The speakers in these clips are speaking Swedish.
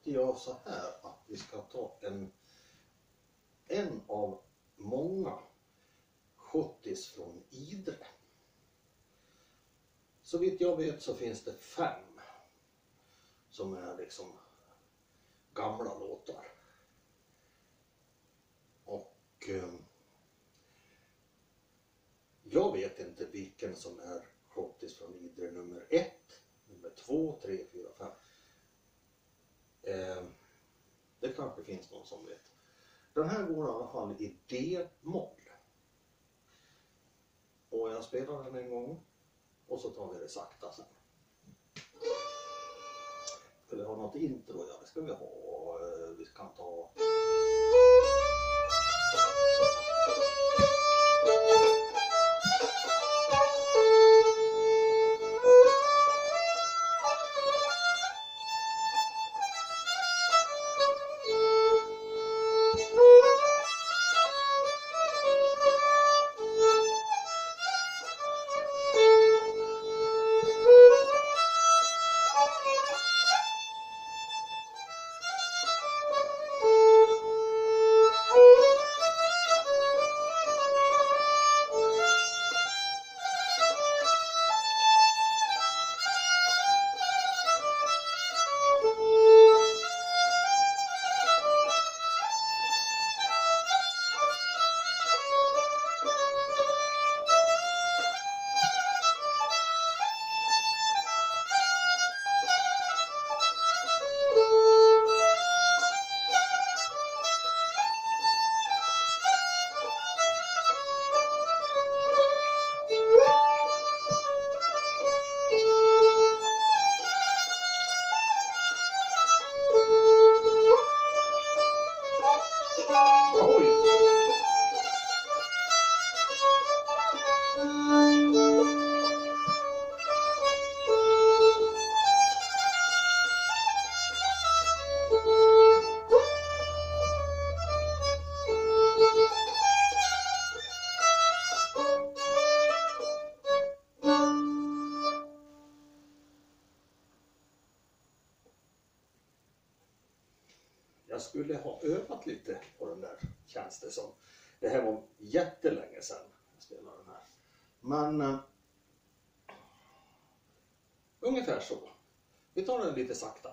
tänkte jag så här att vi ska ta en av många schottis från Idre. Så vitt jag vet så finns det 5 som är liksom gamla låtar. Och jag vet inte vilken som är schottis från Idre nummer 1, nummer 2, 3, 4, 5. Det kanske finns någon som vet. Den här går i alla fall i D-moll. Och jag spelar den en gång. Och så tar vi det sakta sen. Ska vi ha något intro? Ja, det ska vi ha. Vi kan ta... Jag skulle ha övat lite på den där, känns det som. Det här var jättelänge sedan jag spelade den här. Men ungefär så. Vi tar den lite sakta.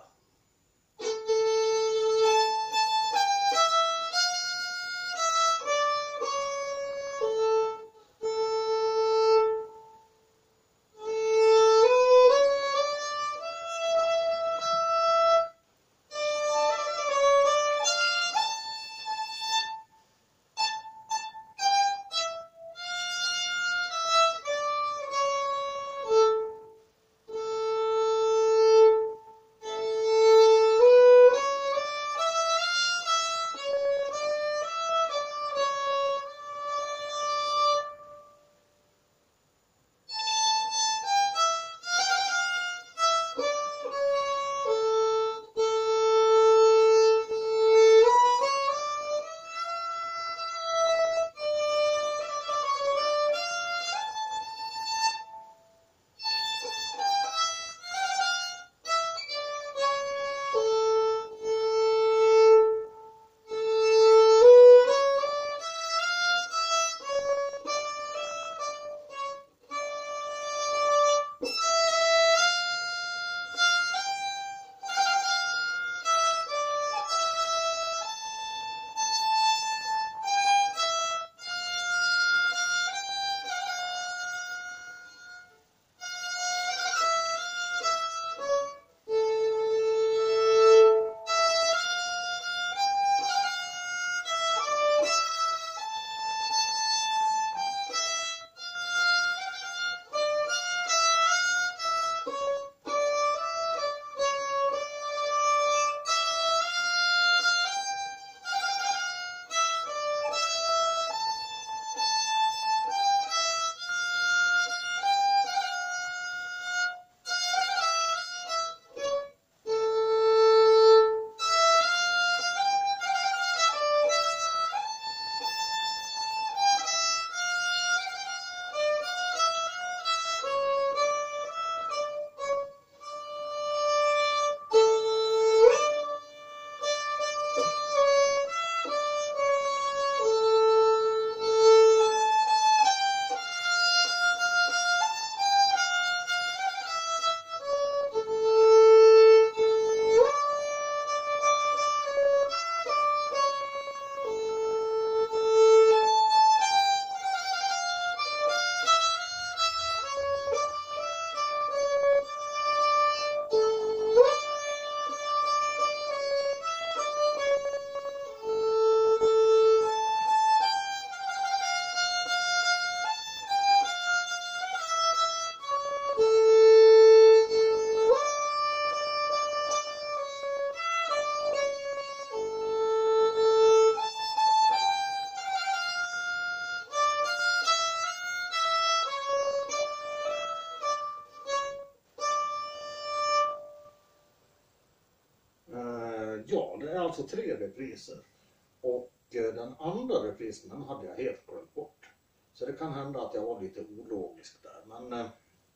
Ja, det är alltså 3 repriser. Och den andra reprisen, den hade jag helt glömt bort. Så det kan hända att jag var lite ologisk där. Men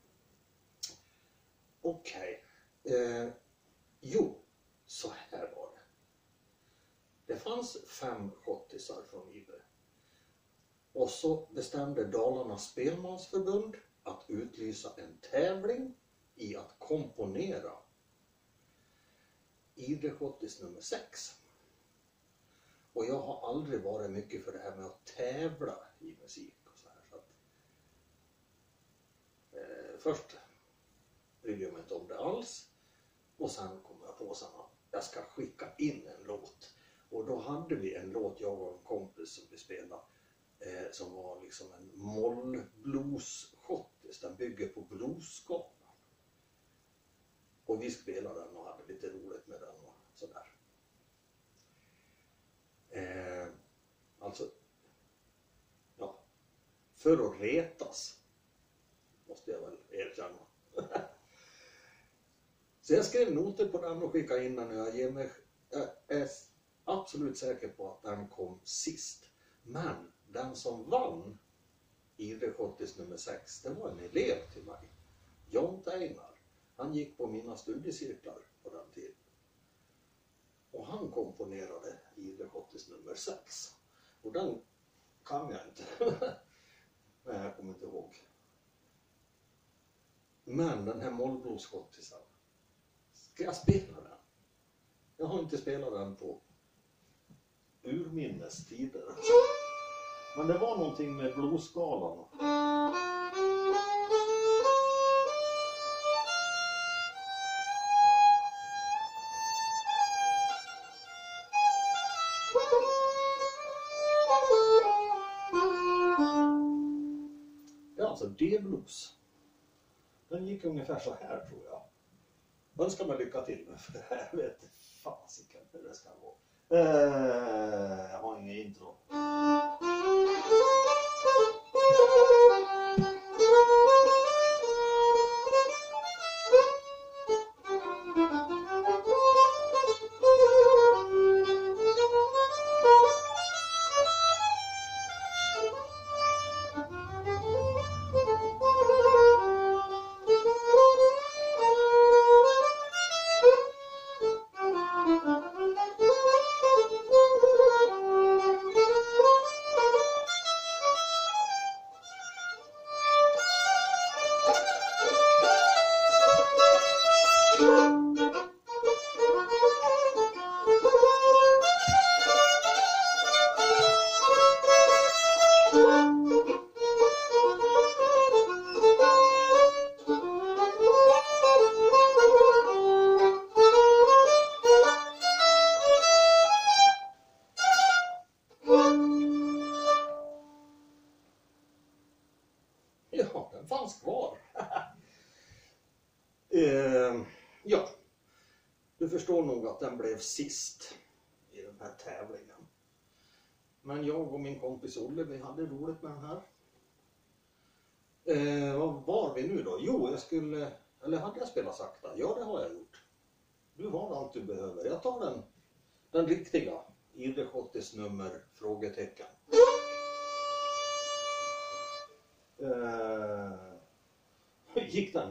okej. Jo, så här var det. Det fanns 5 schottisar från Idre. Och så bestämde Dalarnas spelmansförbund att utlysa en tävling i att komponera Idre-schottis nummer 6. Och jag har aldrig varit mycket för det här med att tävla i musik och så här. Så att, först brydde jag mig inte om det alls. Och sen kom jag på sen att jag ska skicka in en låt. Och då hade vi en låt, jag och en kompis som vi spelade. Som var liksom en moll-blues-schottis. Den bygger på bluesskalan. Och vi spelade den och hade lite roligt med den och sådär. Alltså, ja, för att retas, måste jag väl erkänna. Så jag skrev noter på den och skickade in den och jag är absolut säker på att den kom sist. Men den som vann Idre-schottis nummer 6, det var en elev till mig. John Teinar. Han gick på mina studiecirklar på den tiden. Och han komponerade Idre-schottis nummer 6. Och den kan jag inte. Nej, jag kommer inte ihåg. Men den här mollblues-schottisen. Ska jag spela den? Jag har inte spelat den på urminnes tider. Men det var någonting med bluesskalan. Ja, alltså D-blues. Den gick ungefär så här tror jag. Önskar mig lycka till med för det här. Jag vet fasiken hur det ska gå. Jag har ingen intro. Ja, den fanns kvar. Ja, du förstår nog att den blev sist i den här tävlingen. Men jag och min kompis Olle, vi hade roligt med den här. Vad var vi nu då? Jo, eller hade jag spelat sakta? Ja, det har jag gjort. Du har allt du behöver. Jag tar den riktiga Idre-schottis nummer frågetecken. Gick den?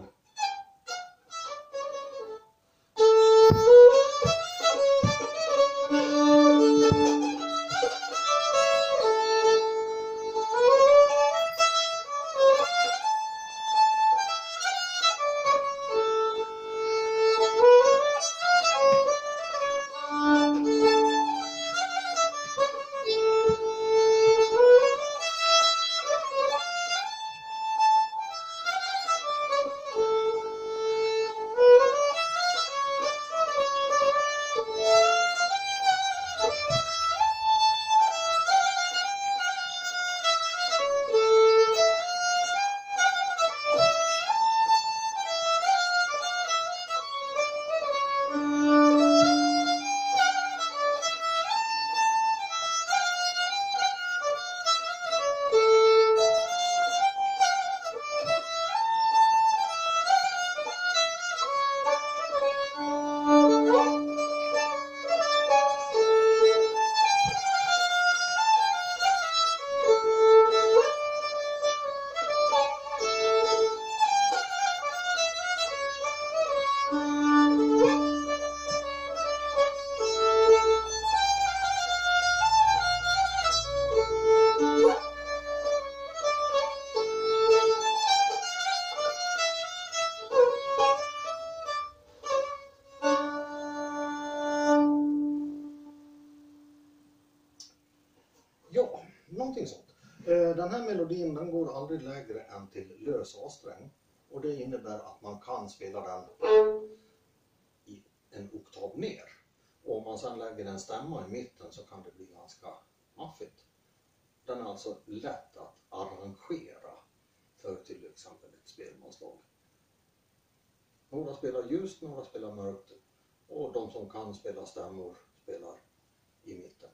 Ja, någonting sånt. Den här melodin den går aldrig lägre än till lös A-sträng. Och det innebär att man kan spela den i en oktav ner. Och om man sedan lägger en stämma i mitten så kan det bli ganska maffigt. Den är alltså lätt att arrangera för till exempel ett spelmanslag. Några spelar ljust, några spelar mörkt. Och de som kan spela stämmor spelar i mitten.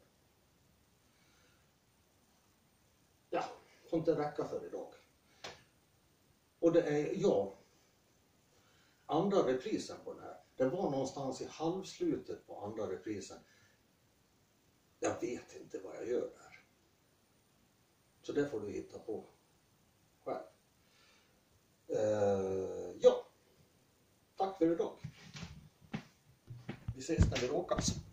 Ja, sånt det räcker för idag. Och det är, andra reprisen på den här. Det var någonstans i halvslutet på andra reprisen. Jag vet inte vad jag gör där. Så det får du hitta på själv. Ja, tack för idag. Vi ses när vi råkas.